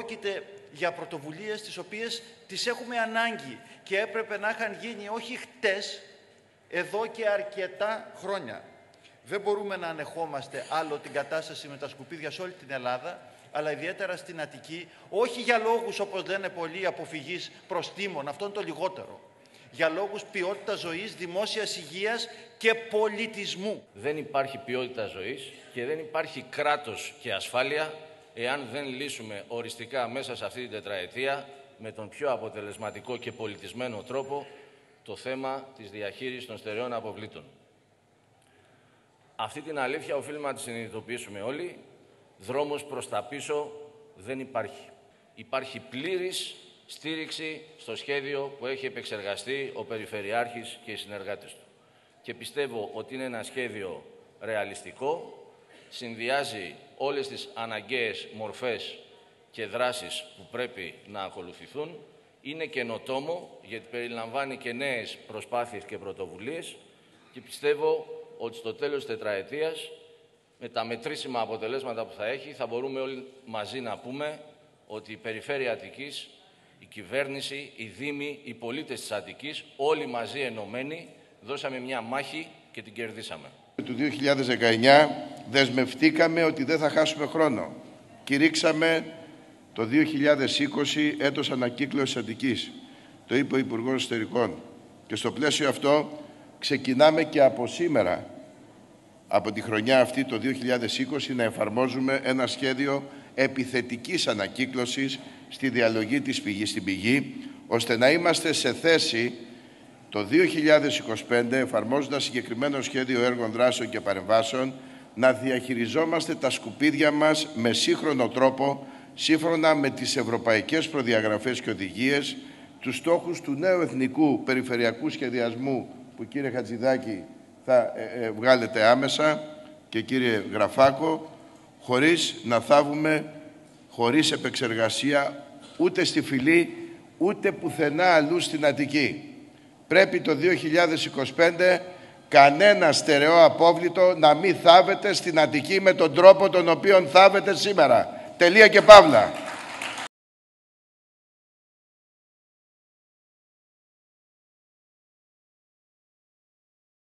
πρόκειται για πρωτοβουλίες τις οποίες τις έχουμε ανάγκη και έπρεπε να είχαν γίνει όχι χτες, εδώ και αρκετά χρόνια. Δεν μπορούμε να ανεχόμαστε άλλο την κατάσταση με τα σκουπίδια σε όλη την Ελλάδα, αλλά ιδιαίτερα στην Αττική, όχι για λόγους, όπως λένε πολλοί, αποφυγής προστίμων, αυτό είναι το λιγότερο. Για λόγους ποιότητας ζωής, δημόσιας υγείας και πολιτισμού. Δεν υπάρχει ποιότητα ζωής και δεν υπάρχει κράτος και ασφάλεια εάν δεν λύσουμε οριστικά μέσα σε αυτή την τετραετία με τον πιο αποτελεσματικό και πολιτισμένο τρόπο το θέμα της διαχείρισης των στερεών αποβλήτων. Αυτή την αλήθεια οφείλουμε να τη συνειδητοποιήσουμε όλοι. Δρόμος προς τα πίσω δεν υπάρχει. Υπάρχει πλήρης στήριξη στο σχέδιο που έχει επεξεργαστεί ο Περιφερειάρχης και οι συνεργάτες του. Και πιστεύω ότι είναι ένα σχέδιο ρεαλιστικό, συνδυάζει όλες τις αναγκαίες μορφές και δράσεις που πρέπει να ακολουθηθούν, είναι καινοτόμο γιατί περιλαμβάνει και νέες προσπάθειες και πρωτοβουλίες και πιστεύω ότι στο τέλος της τετραετίας, με τα μετρήσιμα αποτελέσματα που θα έχει, θα μπορούμε όλοι μαζί να πούμε ότι η Περιφέρεια Αττικής, η κυβέρνηση, οι δήμοι, οι πολίτες της Αττικής, όλοι μαζί ενωμένοι, δώσαμε μια μάχη και την κερδίσαμε. Το 2019 δεσμευτήκαμε ότι δεν θα χάσουμε χρόνο. Κηρύξαμε το 2020 έτος ανακύκλωσης Αττικής. Το είπε ο Υπουργός Εσωτερικών. Και στο πλαίσιο αυτό ξεκινάμε και από σήμερα, από τη χρονιά αυτή το 2020, να εφαρμόζουμε ένα σχέδιο επιθετικής ανακύκλωσης στη διαλογή της πηγής στην πηγή, ώστε να είμαστε σε θέση το 2025, εφαρμόζοντας συγκεκριμένο σχέδιο έργων δράσεων και παρεμβάσεων, να διαχειριζόμαστε τα σκουπίδια μας με σύγχρονο τρόπο, σύμφωνα με τις ευρωπαϊκές προδιαγραφές και οδηγίες, τους στόχους του νέου εθνικού περιφερειακού σχεδιασμού, που κύριε Χατζηδάκη θα βγάλετε άμεσα, και κύριε Γραφάκο, χωρίς να θάβουμε, χωρίς επεξεργασία, ούτε στη Φυλή, ούτε πουθενά αλλού στην Αττική. Πρέπει το 2025 κανένα στερεό απόβλητο να μην θάβεται στην Αττική με τον τρόπο τον οποίο θάβεται σήμερα. Τελεία και παύλα.